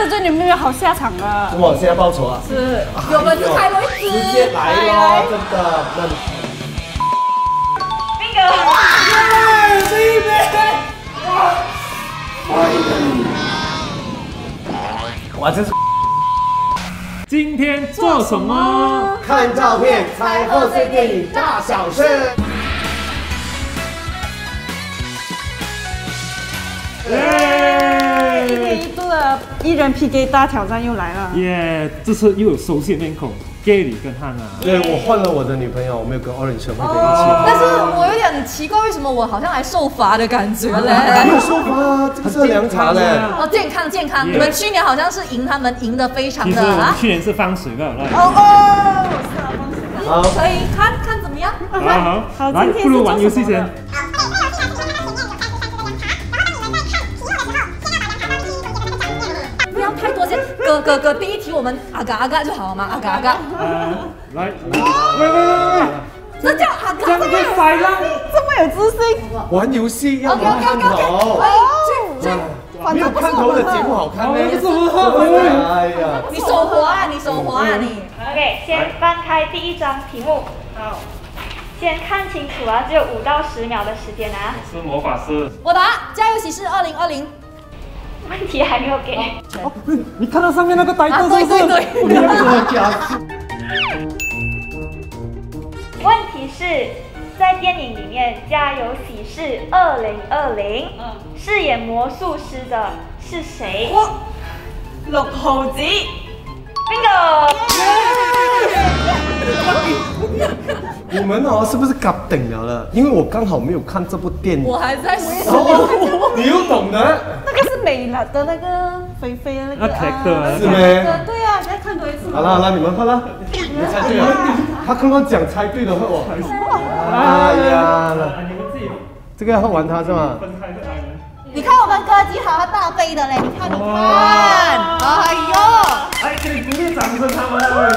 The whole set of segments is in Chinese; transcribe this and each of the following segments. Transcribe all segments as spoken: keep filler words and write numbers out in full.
得罪你们有好下场的。 怎么现在报仇啊？ 是，有本事开多一只， 直接来咯，真的。那你。 那个， 耶，这一边，哇，哇，真是。 今天做什么？ 看照片，猜贺岁电影大小事。 耶！一年一度的一人 P K 大挑战又来了。 耶！这次又有熟悉的面孔 ，Gary 跟汉娜。 对，我换了我的女朋友，我没有跟 Orange 混在一起。 但是我有点奇怪，为什么我好像来受罚的感觉嘞？ 没有受罚，这个是凉茶嘞。 哦，健康健康，你们去年好像是赢他们，赢得非常其的啊。 实我们去年是放水的，来。 哦哦， 好， 可以看看怎么样？ 好好好，来，不如玩游戏先。 不要太多先，哥哥哥，第一题我们阿嘎阿嘎就好了嘛，阿嘎阿嘎。 呃，来，喂喂喂喂， 这叫阿嘎， 这样可以塞啦。 这么有自信。 玩游戏要 OK 玩 OK 看 OK OK， 头。 可以去去。 没有看头的节目好看呢。 怎么会？ 哎呀， 你手滑啊，你手滑啊你。 OK， 先翻开第一张题目。好，先看清楚啊，只有五到十秒的时间啊。 是魔法师。 我答加油喜事二零二零。 问题还没有给。 哦，你看到上面那个呆啊， 豆对对是不是？ 对。 问题是，在电影里面，《家有喜事二零二零》饰演魔术师的是谁？ 六毫子。 bingo。 你们哦是不是搞顶了了？因为我刚好没有看这部电影。 我还在说。 哦，你又懂的。 那个是美了的那个肥肥的那个。 那 character 是咩？ 对啊，再看多一次。 好了好了，你们看了，你猜对了。他刚刚讲猜对了，我。哎呀， 你们自己这个要玩他是吗？ 分开的来。 你看我们歌姬好大杯的嘞，你看你看，哎呦， 哎，给你鼓励掌声，他们了。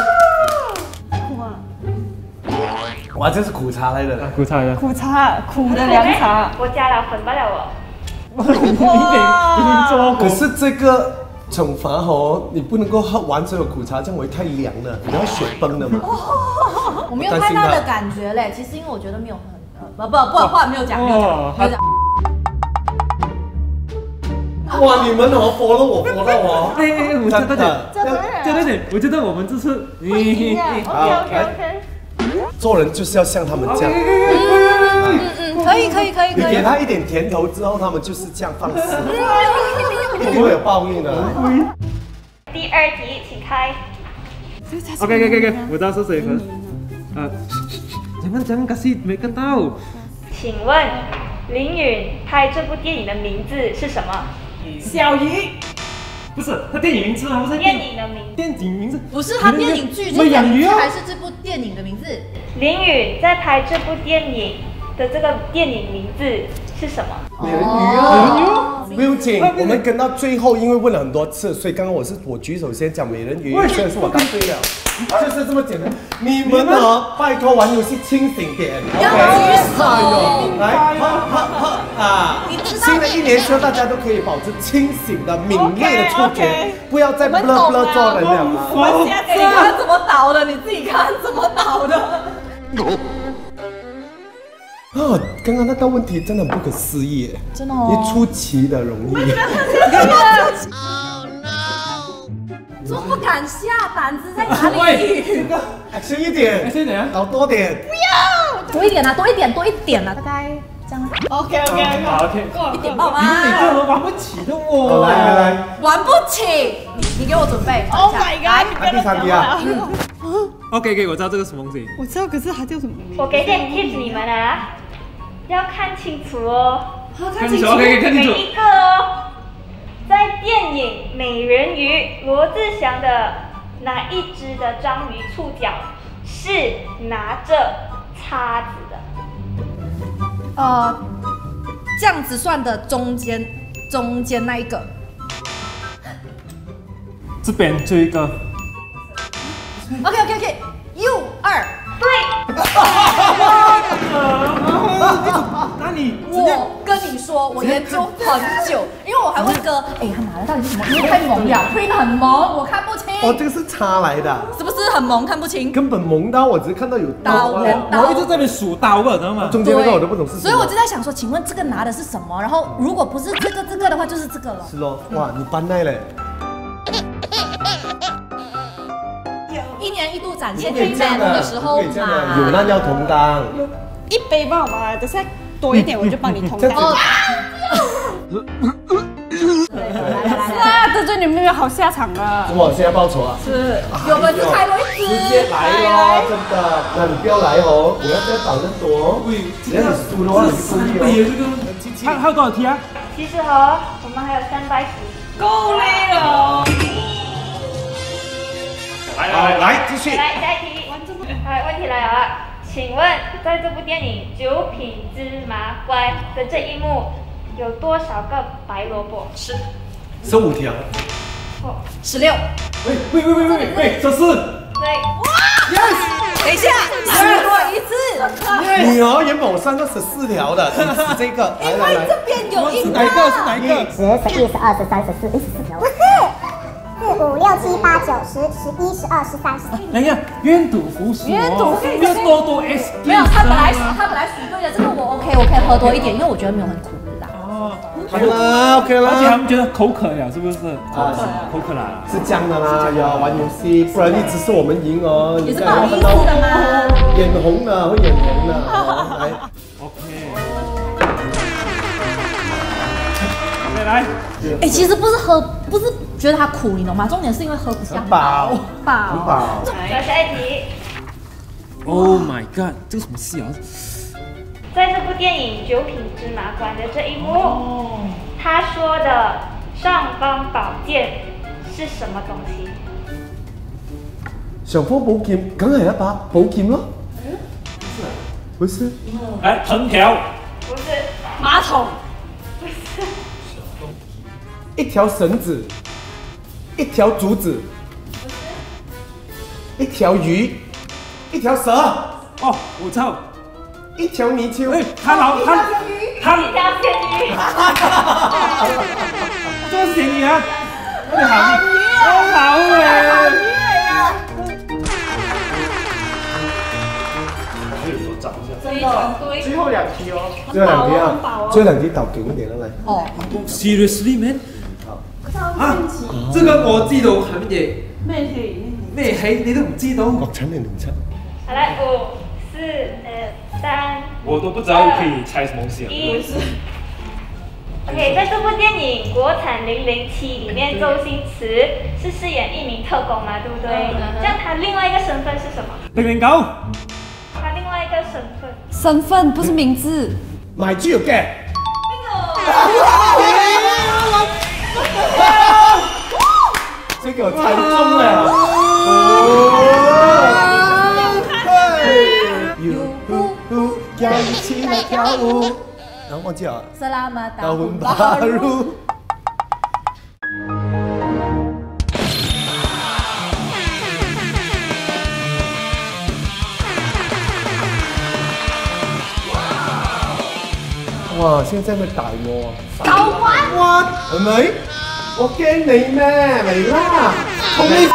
哇，这是苦茶来的。 苦茶的。 苦茶，苦的凉茶。 我加了粉不了我。 你一定做。 可是这个惩罚哦，你不能够喝完所有苦茶，这样会太凉了，你要雪崩的嘛。 我没有太大的感觉嘞，其实因为我觉得没有很，呃，不不不，话没有讲，没有讲，没有讲。 哇！你们哦，佛了我，佛了我。 哎哎，我觉得点， 真的， 真的点，我觉得我们这次， 会赢啊 OK OK OK。 做人就是要像他们这样。 嗯嗯，可以可以可以可以。 你给他一点甜头之后，他们就是这样放肆，一定会有报应的。 第二题，请开。 OK OK OK， 我知道是谁了。啊，jangan jangan kasih mereka tahu。 请问林允拍这部电影的名字是什么？ 小鱼， 不是，他电影名字啊，不是电影的名字。 电影名字不是他电影剧情的名字，还是这部电影的名字？ 林允在拍这部电影的这个电影名字是什么？ 美人鱼啊！不用紧，我们跟到最后，因为问了很多次，所以刚刚我是我举手先讲美人鱼，虽然是我答对了，就是这么简单。你们呢，拜托玩游戏清醒点。 要举手。 来，喝喝喝啊！新的一年希望大家都可以保持清醒的、敏锐的触觉，不要再 blur blur 做人了。 我下次你看怎么倒的，你自己看怎么倒的。 啊，刚刚那道问题真的很不可思议耶！ 真的哦， 一出奇的容易。 怎么不敢下？胆子在哪里？ 轻一点， 轻一点， 搞多点。 不要，多一点啊，多一点，多一点啊，大概这样。 OK OK OK。 好 OK。 一点爆吗？ 你这人玩不起的我。 来来来， 玩不起，你你给我准备。 Oh my god！ 第三题啊。 OK OK， 我知道这个什么东西。 我知道，可是它叫什么名字？ 我给点 tips 你们啊，要看清楚哦。 看清楚 ，OK， 看清楚。 每一个哦，在电影《美人鱼》罗志祥的哪一只的章鱼触角是拿着叉子的？ 呃，这样子算的中间中间那一个。 这边就一个。 OK OK OK， U 二。 对。 那你我跟你说，我研究很久，因为我还问哥，哎，他拿的到底是什么？因为太蒙了 ，print 很蒙，我看不清。 哦，这个是插来的， 是不是很蒙，看不清？ 根本蒙到我只是看到有刀啊刀我一直在那边数刀了，知道吗？ 中间那个我都不懂是什么。 所以我就在想说，请问这个拿的是什么？然后如果不是这个这个的话，就是这个了。 是咯，哇，你搬来嘞。 一年一度展现美美的时候嘛， 有难要同当。 一杯吧，好吗？等下多一点我就帮你同当。 哦， 是啊，得罪你妹妹好下场啊！ 怎么现在报仇啊？ 是， 有本事开多一支， 直接来咯，真的。那你不要来哦，你要再挡得多。只要你输的话，你就故意哦。 这个还还有多少题啊？ 七十盒，我们还有三百题。 够累了。 来来来，继续。 来下一题，好，问题来了，请问在这部电影《九品芝麻官》的这一幕有多少个白萝卜？ 十十五条。 错， 十六。 喂喂喂喂喂喂，十四。 对。 等一下，再多一次。 你哦，原本我算到十四条的，你是这个。 因为这边有一哪一个是哪一个？ 十、十一、十二、十三、十四，哎，十四条。不是，四五六七八九十十一十二十三十四。 等一下，愿赌服输。 愿赌服输不要多多 S。 没有，他本来他本来数对的，这个我 OK，我可以喝多一点，因为我觉得没有很苦的啦。 哦， 好了 ，OK 了。 而且他们觉得口渴了，是不是？啊，口渴了。 是这样的啦，要玩游戏，不然一直是我们赢哦。 也是不好意思的嘛。 眼红的，会眼红的。来 ，OK。来来。 哎，其实不是喝，不是觉得它苦，你懂吗？重点是因为喝不下饱， 饱， 很饱。 来下一题。 Oh my god， 这个什么戏啊？ 在这部电影《九品芝麻官》的这一幕，他说的尚方宝剑是什么东西？ 尚方寶劍，梗係一把寶劍咯。不是。 來，藤條。 不是。 馬桶。 不是。 一條繩子，一條竹子，一條魚，一條蛇。 哦，我知道。 一條泥鳅。 哎，他老他他一條鹹魚。 這是鹹魚啊！我哋鹹魚，好好誒。 最後兩題哦，最後兩題啊，最後兩題倒勁一點啦，來。 哦 ，Seriously man？ 啊，這個我知道係乜嘢？ 咩戲？ 咩戲你都唔知道？ 國產零零七。 好來，五、四、呃、三。 我都不知道可以猜什麼戲啊。 一。OK， 在這部電影《國產零零七》裡面，周星馳是飾演一名特工嘛，對不對？這樣他另外一個身份是什麼？ 零零九。 他另外一個身份， 身份不是名字。 買豬肉嘅。這個猜中了。要一起來跳舞。然後忘記了。 Selamat tahun baru。 哇！現在咪大我高官， 哇，係咪？我驚你咩？嚟啦，同你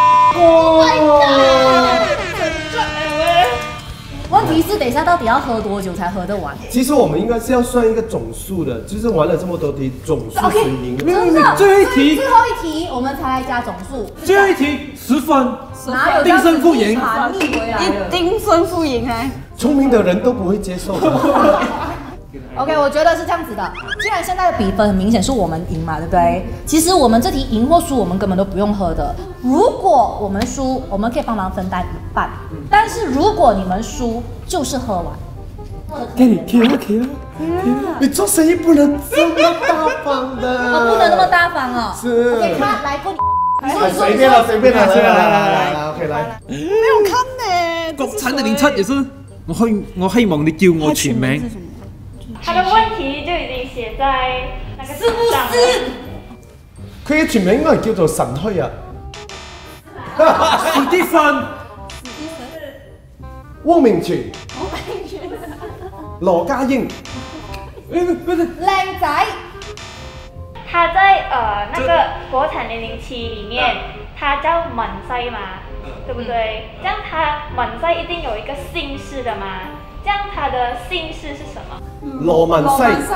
問題是等一下到底要喝多久才喝得完？ 其實我們應該是要算一個總數的，就是玩了這麼多題，總數誰贏？ 真的， 最後一題， 最後一題我們才來加總數。 最後一題十分， 哪有定勝負贏？ 一定勝負贏哎！ 聰明的人都不會接受。 OK， 我覺得是這樣子的。既然現在的比分很明顯是我們贏嘛，對不對？其實我們這題贏或輸，我們根本都不用喝的。如果我們輸，我們可以幫忙分擔一半。但是如果你們輸，就是喝完。 給你，給了，給了。你做生意不能這麼大方的。 我不能那麼大方哦。 是。 OK，他來過你。 隨便了，隨便了，來來來來來 ，OK 來。 沒有看呢。 國產的零七也是，我希我希望你叫我全名。 他的問題就已經寫在那個紙上了。 佢嘅全名應該係叫做神虛啊。 史蒂芬、 汪明荃、羅家英、 靓仔， 他在呃那个国产零零七里面，他叫猛塞嘛，对不对？这样他猛塞一定有一个姓氏的嘛？这样他的姓氏是什么？ 羅文西。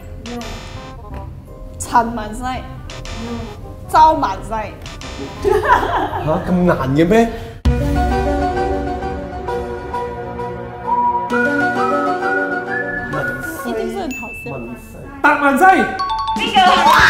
陳文西，周文西。 嚇咁難嘅咩？ 一定是很好笑。 達文西。 那個。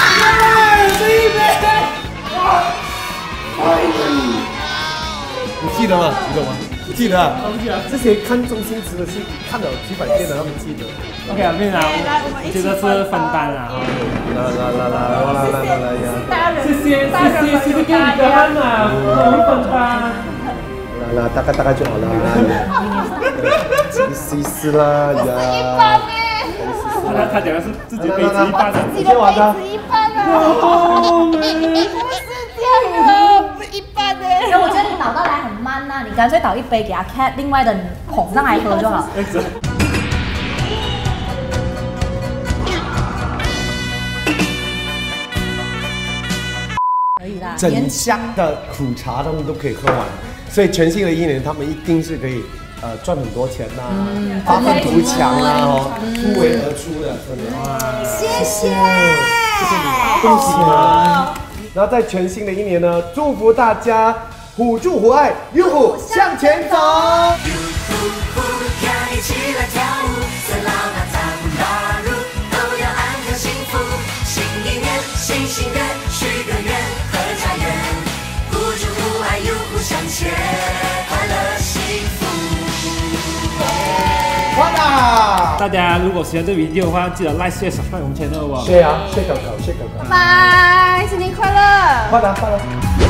你記得嗎？記得嗎？不記得啊？這些看周星馳的戲看了幾百遍的，他們記得。 OK 啊，變啦，我覺得是分擔啦。 來來來來來來來來呀！ 謝謝謝謝謝謝給你的hand啊，我們分擔。 來來，大概大概就好了。試試啦呀！ 他他講的是自己杯子一半的， 自己玩的。 一半啊！不是這樣啊，一半的。 那我覺得你倒到來很慢呐，你乾脆倒一杯給他 cat，另外的你捧上來喝就好。可以啦， 整箱的苦茶他们都可以喝完，所以全新的一年他们一定是可以呃赚很多钱呐，发愤图强啊，哦，突围而出的，真的。 謝謝， 恭喜你！然后在全新的一年呢，祝福大家虎助虎爱，优虎向前走。 一起來跳舞，隨老馬踏步踏入，都要安康幸福。新一年，新心願，許個願，合家園，互助互愛，優虎向前，快樂幸福。 哇啦！ 大家如果喜歡這 video 的話，記得 like share subscribe 我們 channel 哦。 謝啊，謝搞搞，謝搞搞。 拜，新年快樂！ 快啦，快啦！